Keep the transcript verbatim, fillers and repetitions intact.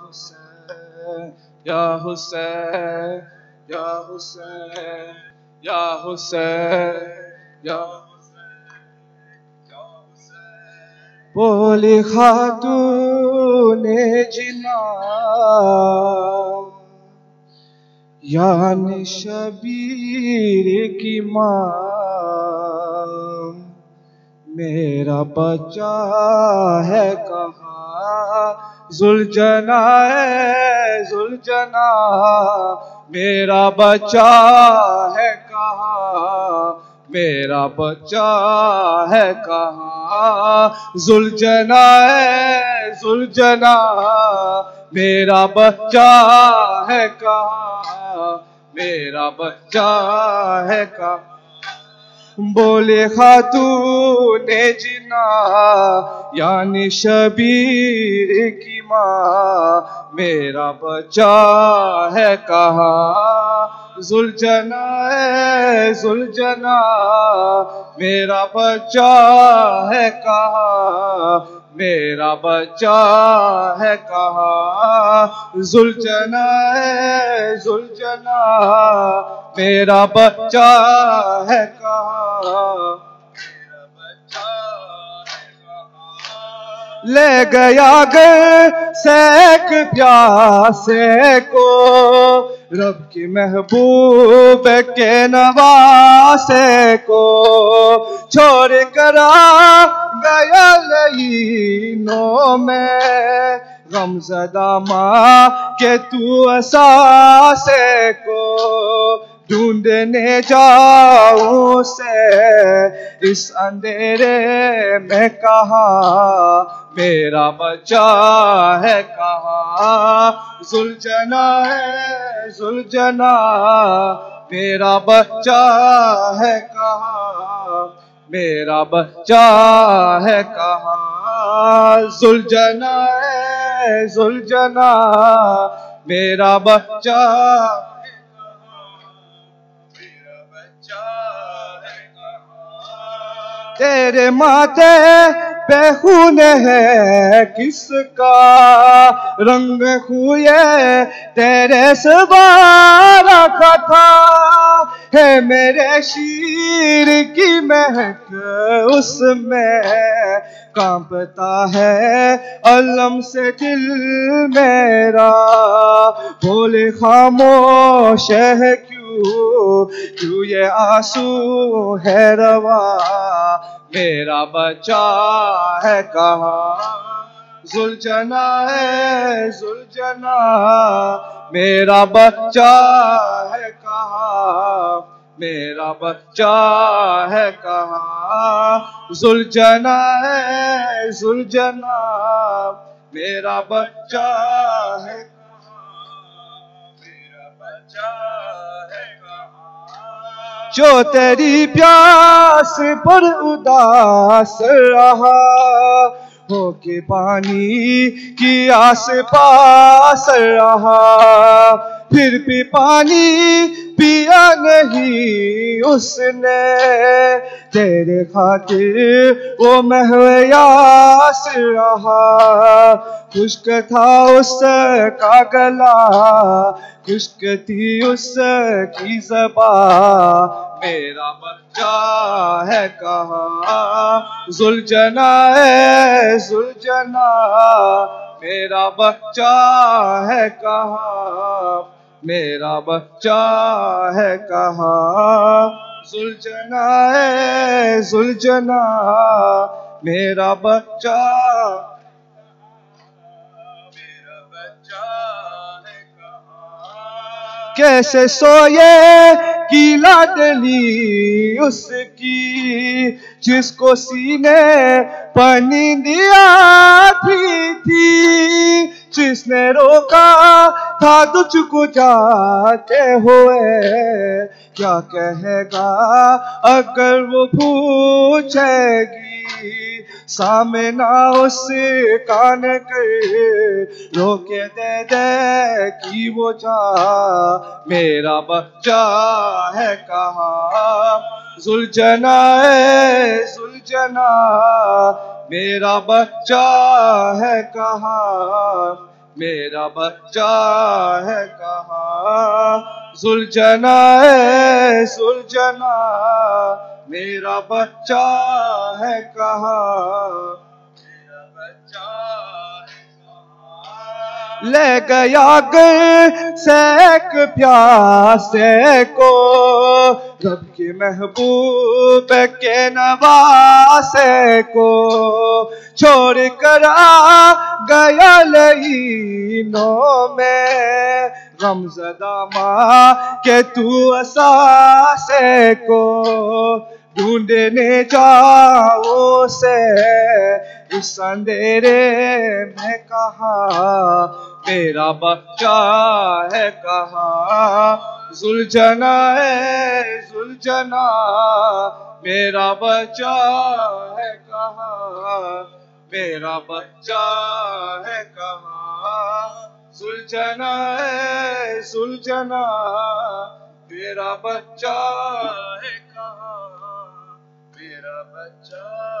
Husayn, Ya Husayn, Ya Husayn, Ya Husayn, Ya बोली खातूने जिना यानी शबीर की माँ मेरा बच्चा है कहाँ जुलजना है जुलजना मेरा बच्चा है कहाँ मेरा बच्चा है कहाँ जुलजना है जुलजना मेरा बच्चा है कहाँ मेरा बच्चा है कहाँ बोले खातूने जिना यानी शबीर की माँ मेरा बच्चा है कहाँ जुलजना है जुलजना मेरा बच्चा है कहाँ मेरा बच्चा है कहाँ जुलजना है जुलजना मेरा बच्चा है कहाँ मेरा बच्चा है कहाँ ले गया घर सेक प्यासे को रब की महबूब के नवासे को छोड़ करा गया लईनों में गमज़दा माँ के तू असासे को ढूंढने जाऊं से इस अंधेरे में कहाँ मेरा बच्चा है कहाँ जुलजना है जुलजना मेरा बच्चा है कहाँ मेरा बच्चा है कहाँ जुलजना है जुलजना मेरा बच्चा तेरे माथे पे खून है किसका रंग खुए तेरे सवारा का था है मेरे शीर की महक उसमें कांपता है अलम से दिल मेरा बोले खामोश है क्यों क्यों ये आंसू है रवा मेरा बच्चा है कहाँ जुलजना है जुलजना मेरा बच्चा है कहाँ मेरा बच्चा है कहाँ जुलजना है जुलजना मेरा बच्चा है कहाँ मेरा बच्चा है कहाँ जो तेरी प्यास पर उदास रहा हो के पानी की आस पास रहा फिर भी पानी पिया नहीं उसने तेरे खातिर वो महव्यास रहा खुश्क था उसका गला खुश्क थी उसकी ज़बान मेरा बच्चा है कहाँ जुलजना है जुलजना मेरा बच्चा है कहाँ मेरा बच्चा है कहाँ जुलजना है जुलजना मेरा बच्चा मेरा बच्चा है कहाँ कैसे सोए की लाडली उसकी जिसको सीने पर नींदिया थी थी जिसने रोका था तुझको जाते हुए क्या कहेगा अगर वो पूछेगी सामना उस कान कर रोके दे दे कि वो जा मेरा बच्चा है कहाँ जुलजना है जुलजना मेरा बच्चा है कहाँ میرا بچہ ہے کہاں ذوالجنا ہے ذوالجنا میرا بچہ ہے کہاں میرا بچہ ہے کہاں لے گیا گر سیک پیاسے کو رب کے محبوب کے نواسے کو چھوڑ کر آ گیا لعینوں میں غم زدہ ماں کہ تو اساسے کو ڈھونڈنے جاؤ سے اس اندھیرے میں کہاں میرا بچہ ہے کہاں ذوالجنا ہے ذوالجنا میرا بچہ ہے کہاں میرا بچہ ہے کہاں ذوالجنا ہے ذوالجنا میرا بچہ ہے کہاں میرا بچہ